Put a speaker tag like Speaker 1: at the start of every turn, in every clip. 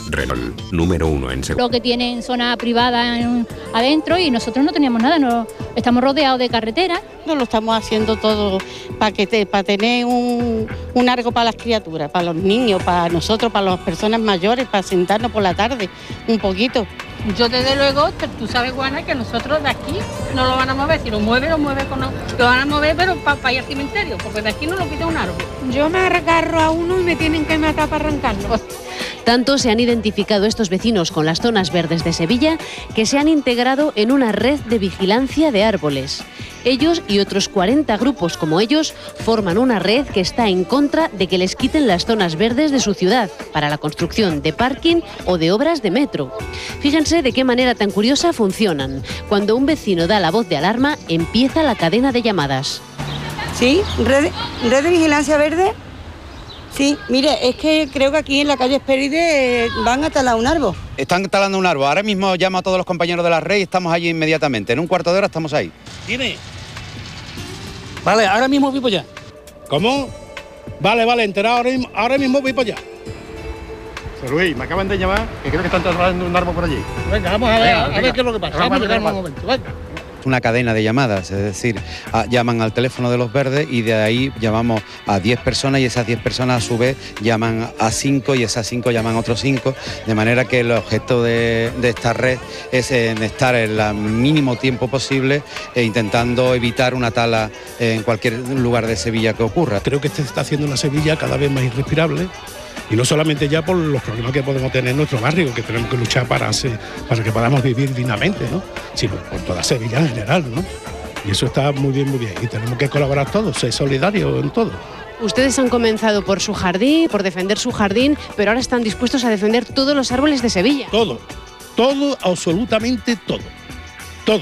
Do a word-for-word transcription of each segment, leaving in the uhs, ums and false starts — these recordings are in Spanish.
Speaker 1: Renault, número uno en seguridad.
Speaker 2: Lo que tienen zona privada en, adentro y nosotros no teníamos nada, no, estamos rodeados de carretera.
Speaker 3: No lo estamos haciendo todo para que te, para tener un, un algo para las criaturas, para los niños, para nosotros, para las personas mayores, para sentarnos por la tarde un poquito.
Speaker 4: Yo desde luego, tú sabes, Juana, que nosotros de aquí no lo van a mover, si lo mueve, lo mueve con... Lo van a mover, pero para pa ir al cementerio, porque de aquí no lo quita un árbol.
Speaker 5: Yo me agarro a uno y me tienen que matar para arrancarlo.
Speaker 6: Tanto se han identificado estos vecinos con las zonas verdes de Sevilla que se han integrado en una red de vigilancia de árboles. Ellos y otros cuarenta grupos como ellos forman una red que está en contra de que les quiten las zonas verdes de su ciudad para la construcción de parking o de obras de metro. Fíjense de qué manera tan curiosa funcionan. Cuando un vecino da la voz de alarma, empieza la cadena de llamadas.
Speaker 3: Sí, red, red de vigilancia verde. Sí, mire, es que creo que aquí en la calle Espéride van a talar un árbol.
Speaker 7: Están talando un árbol. Ahora mismo llamo a todos los compañeros de la red y estamos allí inmediatamente. En un cuarto de hora estamos ahí.
Speaker 8: ¿Tiene? Vale, ahora mismo voy para allá. ¿Cómo? Vale, vale, enterado, ahora mismo, ahora mismo voy para allá.
Speaker 9: José Luis, me acaban de llamar, que creo que están talando un árbol por allí.
Speaker 8: Venga, vamos a ver,
Speaker 9: venga,
Speaker 8: a
Speaker 9: venga.
Speaker 8: ver qué es lo que pasa.
Speaker 9: Vamos,
Speaker 8: Vamos a llegar
Speaker 9: vamos,
Speaker 8: un momento, venga.
Speaker 7: Una cadena de llamadas, es decir, a, llaman al teléfono de los verdes y de ahí llamamos a diez personas y esas diez personas a su vez llaman a cinco y esas cinco llaman a otros cinco, de manera que el objeto de, de esta red es en estar en el mínimo tiempo posible e intentando evitar una tala en cualquier lugar de Sevilla que ocurra.
Speaker 8: Creo que este está haciendo una Sevilla cada vez más irrespirable. Y no solamente ya por los problemas que podemos tener en nuestro barrio, que tenemos que luchar para, hacer, para que podamos vivir dignamente, ¿no? Sino por toda Sevilla en general, ¿no? Y eso está muy bien, muy bien. Y tenemos que colaborar todos, ser solidarios en todo.
Speaker 6: Ustedes han comenzado por su jardín, por defender su jardín, pero ahora están dispuestos a defender todos los árboles de Sevilla.
Speaker 8: Todo, todo, absolutamente todo, todo.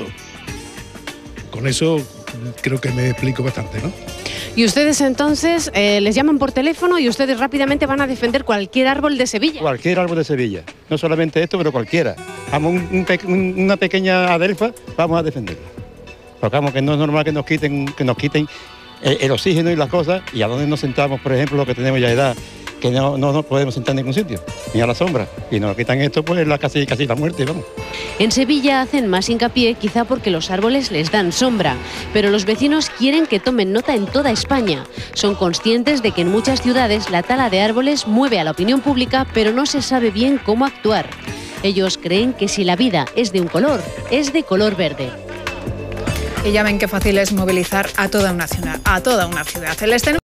Speaker 8: Con eso creo que me explico bastante, ¿no?
Speaker 6: Y ustedes entonces eh, les llaman por teléfono y ustedes rápidamente van a defender cualquier árbol de Sevilla.
Speaker 9: Cualquier árbol de Sevilla. No solamente esto, pero cualquiera. Vamos, un, un pe un, una pequeña adelfa, vamos a defenderla. Porque vamos, que no es normal que nos quiten, que nos quiten el, el oxígeno y las cosas, y a dónde nos sentamos, por ejemplo, los que tenemos ya edad, que no, no nos podemos sentar en ningún sitio, ni a la sombra. Y nos quitan esto, pues la, casi, casi la muerte, vamos.
Speaker 6: En Sevilla hacen más hincapié quizá porque los árboles les dan sombra, pero los vecinos quieren que tomen nota en toda España. Son conscientes de que en muchas ciudades la tala de árboles mueve a la opinión pública, pero no se sabe bien cómo actuar. Ellos creen que si la vida es de un color, es de color verde.
Speaker 10: Y ya ven qué fácil es movilizar a toda una ciudad. A toda una ciudad. El